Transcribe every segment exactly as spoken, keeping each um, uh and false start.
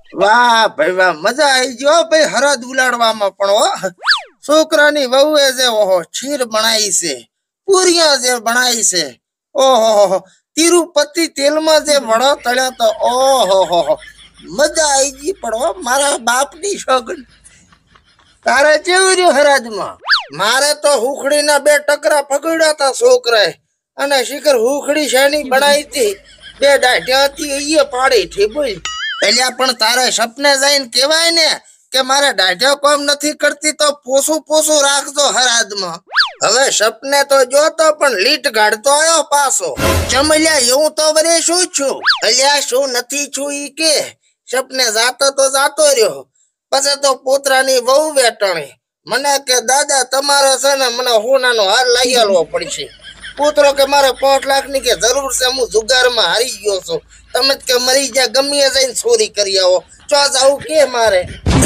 વાહ ભાઈ વાહ, મજા આવી ગયો ભાઈ હરદ ઉલાડવામાં પણ હો. છોકરાની વહુએ જે ઓહો ખીર બનાવી છે, પૂરિયા જે બનાવી છે, ઓહો તિરુપતિ તેલમાં જે વડો તળ્યા તો ઓહો મજા આવી ગઈ પણ હો મારા બાપની સોગન. તારે કેવું રહ્યું હરાજમાં? મારે તો હુખડીના બે ટકરા પકડ્યા હતા છોકરાએ, અને શિખર હુખડી શાની બનાવી હતી, બે દાઢ્યા હતી એ પાડી થી બોલ. એલિયા પણ તારે સપને જઈને કેવાય ને કે મારે દાઢ્યા કામ નથી કરતી તો પોસું પોસું રાખજો હરાજમાં. હવે સપને તો જોતો પણ લીટ ગાડતો આવ્યો પાછો. ચમલ્યા એવું તો વરે શું છું? અલ્યા શું નથી છું ઈ કે? સપને જાતો તો જાતો રહ્યો, પછી તો પોતરાની વહુ વેટણી મને કે દાદા તમારે છે ને મને હોનાનો હાર લઈ આલવો પડશે. પુત્રો કે મારે પાંચ લાખ ની કે જરૂર છે, હું જુગારમાં હારી ગયો છું, તમે કે મરી જા ગમે જઈને ચોરી કરી આવો, ચો જાવું કે મારે?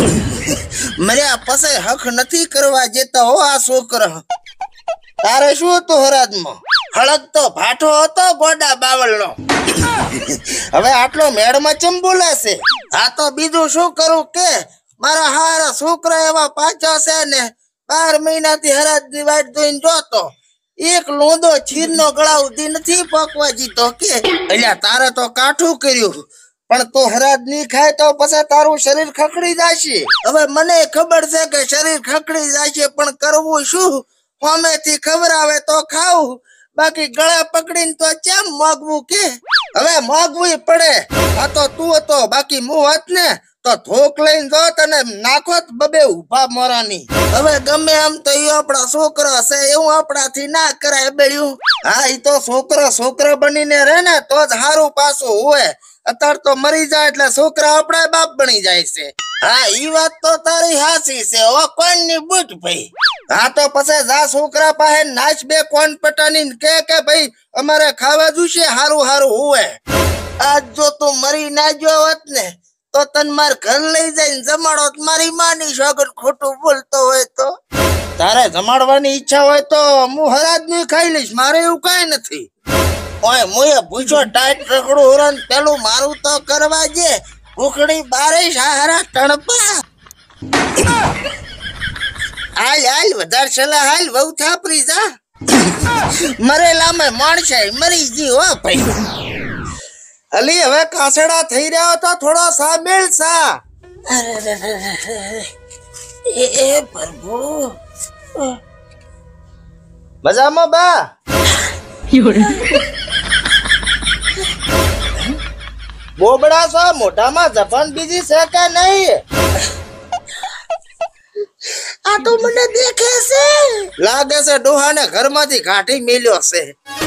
મર્યા પછી હક નથી કરવા જેતા હો આ છોકરા. તારે શું હતું હરાજમાં? હળક તો ભાઠો હતો ગોડા બાવળનો. હવે આટલો મેળમાં ચમ બોલાશે? હા તો બીજું શું કરું કે મારા હારા છોકરા એવા પાછા છે ને, બાર મહિનાથી હરાજની વાટ જોઈને જોતો, એક લોંદો છીરનો ગળા ઉધી નથી પકવા જીતો કે. એટલે તારે તો કાઠું કર્યું, પણ તું હરાજ નહીં ખાય તો પછી તારું શરીર ખકડી જશે. હવે મને ખબર છે કે શરીર ખકડી જશે, પણ કરવું શું? હોમેથી ખબર આવે તો ખાવું, બાકી ગળા પકડીને તો કેમ મોગવું કે? હવે મોગવું પડે. આ તો તું હતો, બાકી હું હોત ને તો થોક લઈને જોત અને નાખોત બબે ઉભા મોરાની. હવે ગમે આમ તો એ આપણા છોકરા છે, એવું આપણાથી ના કરાય બેડ્યું. હા એ તો છોકરો છોકરો બનીને રહે ને તો જ સારું પાછું હોય. અત્યારે તો મરી જાય એટલે છોકરા આપણા બાપ બની જાય છે. હા ઈ વાત તો તારી હાચી છે ઓ કોણની બુટ ભાઈ. હા તો પછી જા છોકરા પાસે નાચ બે કોણ પટાની કે કે ભાઈ અમારે ખાવા જોશે હારું હારું હોય. આજ જો તું મરી ના ગયો હોત ને તો તન માર ઘર લઈ જઈને જમાડો, મારી માની સોગન ખોટું બોલતો હોય તો. તારે જમાડવાની ઈચ્છા હોય તો હું હરાજ નહીં ખાઈ લઈશ, મારે એવું કઈ નથી. ઓય મુએ પૂછો ટાઈટ રખડું ઉરન પેલું મારું તો કરવા જે ઉખડી બારે સહારા ટણપા. હાલ હાલ વધારે સલાહ હાલ વહુ થાપરી જા. મરેલામાં માણસે મરી જી હો ભાઈ. અલી હવે કાસડા થઈ રહ્યા તો થોડો સા મેળ સા. એ પ્રભુ મજામાં બા? બોબડા છો મોઢામાં જફન બીજી છે કે નહીં? આ તો મને દેખે છે, લાગે છે ડોહાને ઘરમાંથી કાઢી મેલ્યો છે.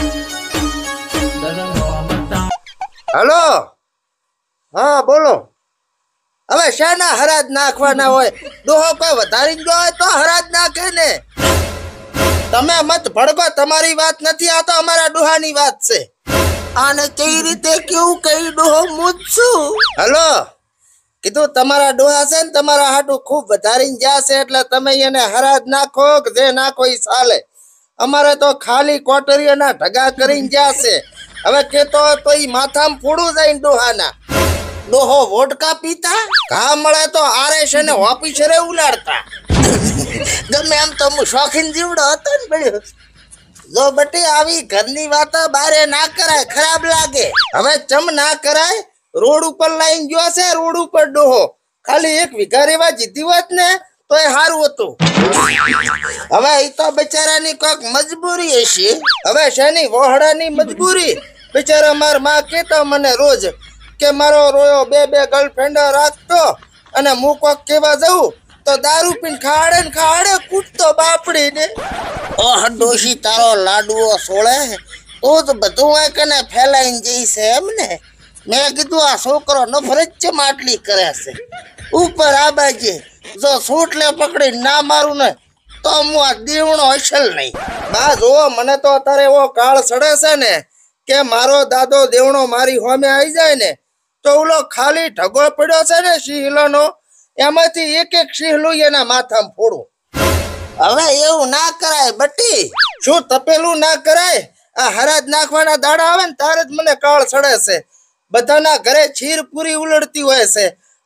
હલો હા બોલો. હવે શાના હરાજ નાખવાના હોય? ડોહો કોઈ વધારી ગયો હોય તો હરાજ નાખે ને. તમે મત ભડકો, તમારી વાત નથી, આ તો અમારા ડોહાની વાત છે. આને કઈ રીતે કેવું કઈ ડોહો મૂછું? હલો કીધું તમારા ડોહા છે ને તમારા હાટું ખૂબ વધારીને જાશે એટલે તમે એને હરાજ નાખો કે જે નાખો એ ચાલે. અમારે તો ખાલી કોટરીઓના ઢગા કરીને જાશે. હવે કેતો તો ઈ માથામાં ફોડું જાય ડોહાના. ડોહો વોડકા પીતા, ઘા મળે તો આરે છે ને ઓફિસરે ઉલાડતા. ગમે એમ તો હું શોખીન જીવડો હતો ને પડ્યો. જો બટી આવી ઘરની વાતો બારે ના કરાય, ખરાબ લાગે. હવે ચમ ના કરાય? રોડ ઉપર લાઈન ગયો છે, રોડ ઉપર ડોહો ખાલી એક વીઘા રેવા જીધી હોત ને તો એ સારું હતું. હવે એ તો બિચારાની કોક મજબૂરી હશે. હવે શેની વહોડાની મજબૂરી? બિચારા માર માં કેતો મને રોજ કે મારો રોયો બે બે ગર્લફ્રેન્ડ રાખતો અને હું કોક કેવા જવું તો દારૂ પીને ખાડે ને ખાડે કૂટતો બાપડી ને. ઓહ ડોશી તારો લાડુઓ સોળે તું જ બધું હોય કને ફેલાઈને જઈશે એમ ને. મેં કીધું આ છોકરો નફરત ચમ આટલી કરે છે. ઉપર આ બાજે જો સૂટલે પકડી ના મારું ને તો હું આ દીવણો અસલ નહીં. બા જોવો મને તો અત્યારે એવો કાળ સડે છે ને કે મારો દાદો દેવણો મારી હોમે આવી જાય ને તો ઓલો ખાલી ઢગો પડ્યો છે ને સિંહલોનો, એમાંથી એક એક સિંહલું એના માથામાં ફોડું. હવે એવું ના કરાય બટી. શું તપેલું ના કરાય? આ હરાજ નાખવાના દાડા આવે ને તારે જ મને કાળ સડે છે. બધાના ઘરે ખીર પૂરી ઉલડતી હોય છે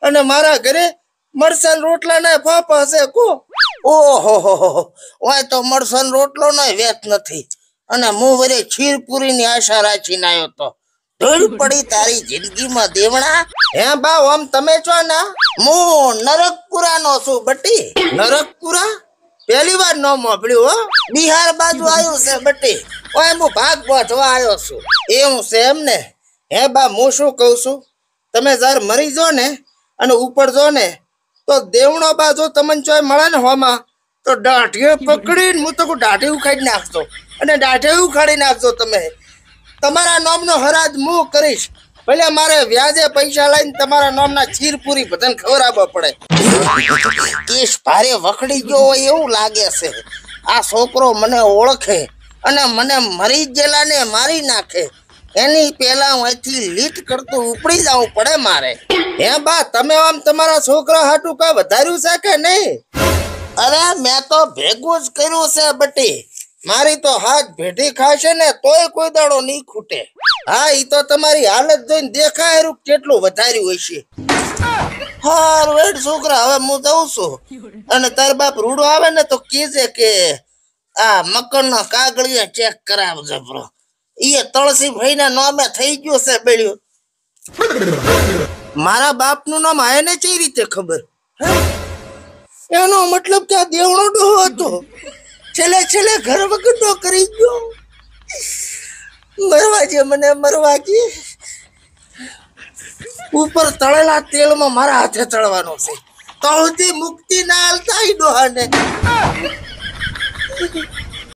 અને મારા ઘરે મરસન રોટલા ના ફાફા છે કો ઓહો હો હો ઓય તો મરસન રોટલો નો વેત નથી અને હું વરે ખીરપુરી ની આશા રાખીને આવ્યો તો ધૂળ પડી તારી જિંદગીમાં દેવણા હે બા ઓમ તમે છો ના હું નરકપુરા નો છું બટી નરકપુરા પહેલી વાર નો મોકલ્યું હો બિહાર બાજુ આવ્યું છે બટી ઓય હું ભાગ પહોંચવા આવ્યો છું એવું છે એમને હે બા હું શું કહું છું તમે જયારે મરી જો ને અને ઉપર જો ને તો દેવણો બા જો તમને ચોય મળે ને હોમાં તો દાઢીએ પકડીને હું તો દાઢી ઉખાડી નાખજો અને દાઢી ઉખાડી નાખજો તમે તમારા નામનો હરાજ હું કરીશ ભલે મારે વ્યાજે પૈસા લઈને તમારા નામના ખીરપુરી બધાને ખવડાવવા પડે કેસ ભારે વખડી ગયો હોય એવું લાગે છે આ છોકરો મને ઓળખે અને મને મરી ગયેલા ને મારી નાખે એની પેલા હું અહીંથી લીટ કરતું ઉપડી જવું પડે મારે હે બા તમે આમ તમારા છોકરા હાટું કઈ વધાર્યું છે કે નહીં અરે મેં તો ભેગું જ કર્યું છે બટી મારી તો હાથ ભેટી ખાશે ને તોય કોઈ દાડો નહીં ખૂટે હા ઈ તો તમારી હાલત જોઈને દેખાય કેટલું વધાર્યું હશે હાર વેડ છોકરા હવે હું જઉં છું અને તાર બાપ રૂડો આવે ને તો કહેજે કે આ મકર ના કાગળિયા ચેક કરાવજે બ્રો ઈ તળસી ભાઈ ના નામે થઈ ગયું છે બેડ્યું મારા બાપ નું નામ આને કઈ રીતે ખબર એનો મતલબ કે આ દેવણો ડોહો હતો છેલ્લે છેલ્લે ઘર વગર કરી ગયો મરવા જે મને મરવા જે ઉપર તળેલા તેલમાં મારા હાથે તળવાનો છે તો સુધી મુક્તિ ના આલતા ડોહાને